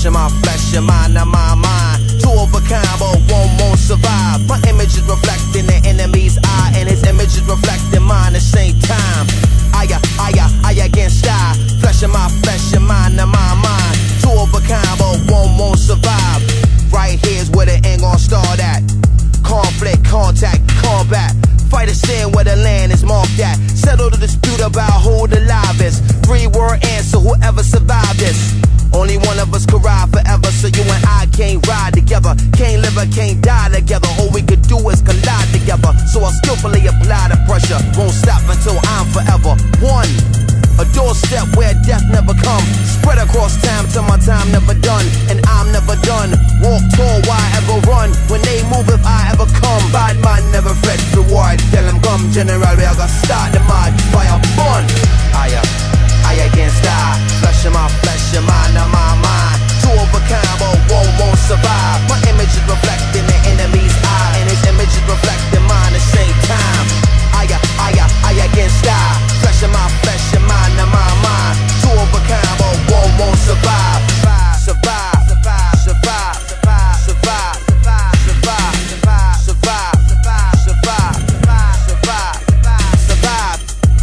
flesh of my flesh, your mind of my mind. Two of a kind, but one won't survive. My image is reflecting the enemy's eye, and his image is reflecting mine at the same time. I against I. Flesh of my flesh, your mind of my mind. Two of a kind, but one won't survive. Right here's where the end gon' start at. Conflict, contact, combat. Fight a sin where the land is marked at. Settle the dispute about who the live is. 3-word answer, whoever survived this. Only one of us could ride forever, so you and I can't ride together. Can't live or can't die together. All we could do is collide together. So I'll skillfully apply the pressure. Won't stop until I'm forever one. A doorstep where death never come. Spread across time till my time never done. And I'm never done. Walk tall, why ever run? When they move, if I ever come. Bad man never fret reward. Tell them come, general, we are gonna start the mad fire bun. I against I. Flesh of my flesh, your mind of my mind. Two of a kind, but one won't survive. My image is reflecting the enemy's eye, and his image is reflecting mine at the same time. I against I. Flesh of my flesh, your mind of my mind. Two of a kind, but one won't survive. Survive, survive, survive, survive, survive, survive, survive, survive, survive, survive, survive, survive.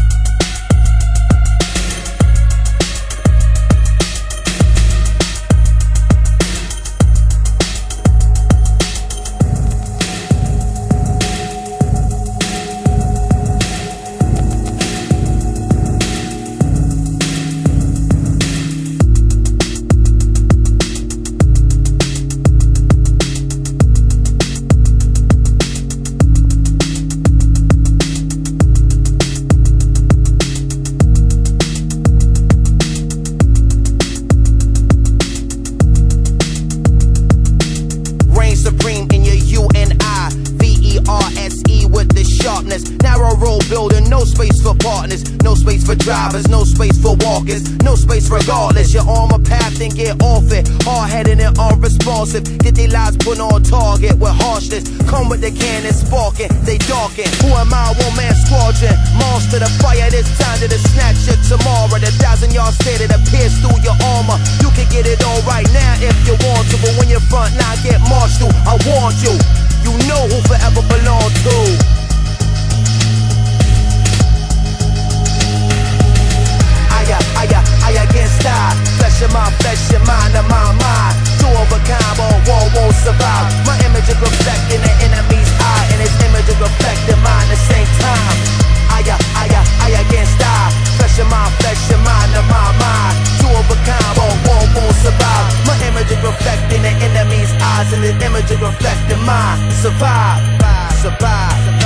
Supreme in your U-N-I V-E-R-S-E with the sharpness. Narrow road building, no space for partners. No space for drivers, no space for walkers. No space regardless, you're on my path and get off it. Hard-headed and unresponsive. Get their lives put on target with harshness. Come with the cannon sparking, they darken. Who am I? One-man squadron. Monster the fire, this time to the snatch you tomorrow. The 1,000-yard stare that appears through your armor. You can get it all right now if you want to, but when you're front line get marched through, I want you. You know who forever belong to. I against I. Flesh of my flesh, your mind of my mind. Two of a kind, but one won't survive. My image is reflecting the enemy's eye, and his image is reflecting mine at the same time. I against I. Flesh of my flesh, your mind of my mind. Two of a kind, but one won't survive. My image is reflecting the enemy's eyes, and his image is reflecting mine. Survive, survive.